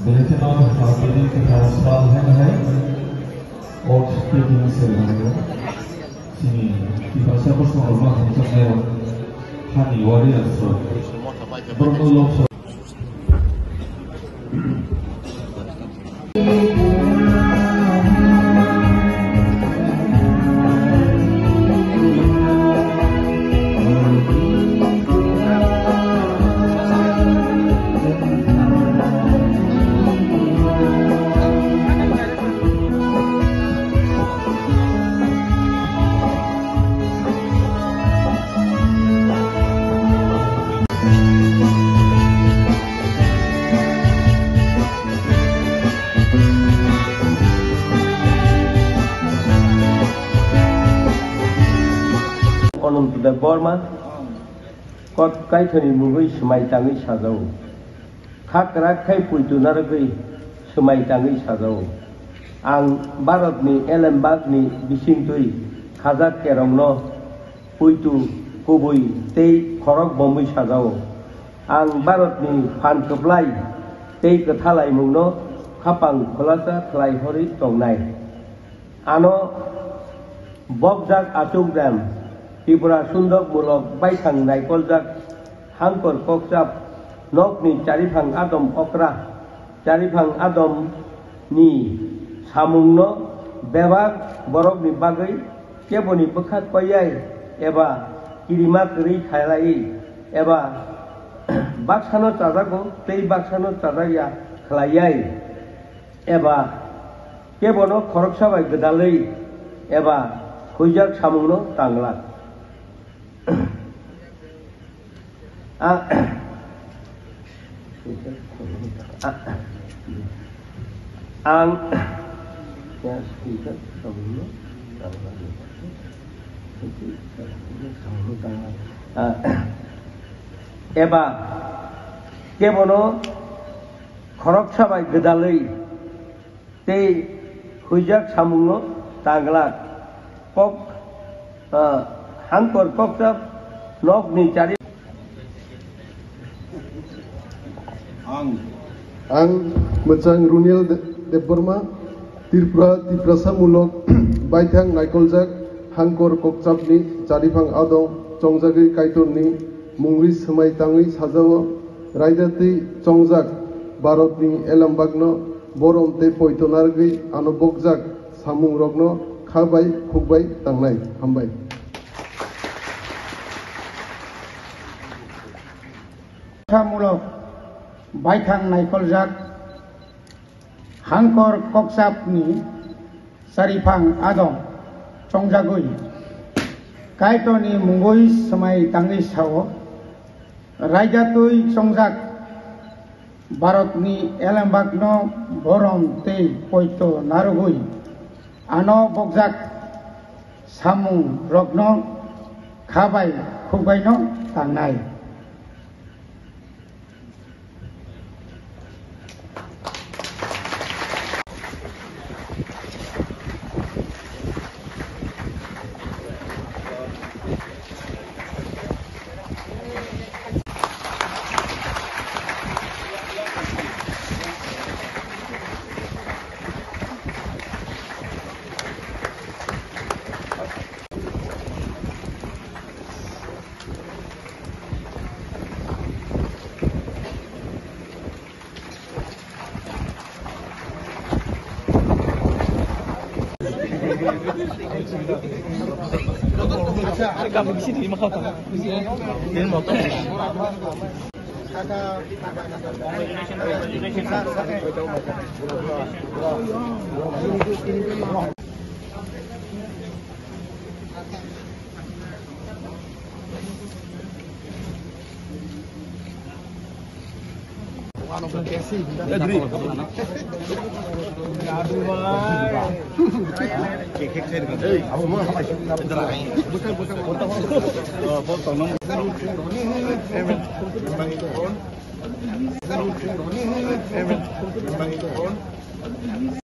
बेनिखायनो बेनि खोथा सावरायनो है और बेनि सोलोंनांगौ जोंनि बिफासाफोरखौ मा खालामनायाव हारिवारि आसु ब्रह्म लोक Onuntuda Borma, kot kai thani mugui semai tangi sajau. Khak rak kai puitu naragui semai tangi sajau. Ang Barat ni Elembag ni bisingtui khajak kerongno puitu kubui tei khorok bomui sajau. Ang Barat ni phan keplai tei kethalai mungno khapang kholasa khlai hori tongnai. Ano bokjak achuk dam Tripura Sundok Mulok Baithang NaikolJak Hangkor Kokjap Nokni Carifang Adom Okra Carifang Adom Ni Samungno Bebak Borok ni Bagai Keboni Bekat Koyai Eba Kirimat Ri Khailai Eba Baksano Chazago Tei Baksano Chazaya Khlayai Eba Kebono Khoroksabai Gedalai Eba Kujak Samungno Tanglak ang eba kebono khorok sabai gedalai tei hujak samungno tanglak kok hangkor kokjap nok ni cari ang Mechang Runil Deborma Tripura Mulok Baithang NaikolJak Hangkor Kokjap ni Carifang Adom Chongjagui Kaitor ni Mungri Semai Tangi Sajao Raidati Chongjak Barat ni Elembagno Borom te Poitonargui Ano Bokjak Samung Rogno Khabai Khukbai Tangnai Hambai Mulok Baithang NaikolJak Hangkor Kokjap ni Carifang Adom Chongjagui Kaitor ni Mungui Semai Tangi Sao Raijatui Chongjak Barat ni Elembagno Borom te Poito Narugui Ano Bokjak Samung Rogno Khabai Khukbai no Tangnai Kami di sini makanya. Ini motor.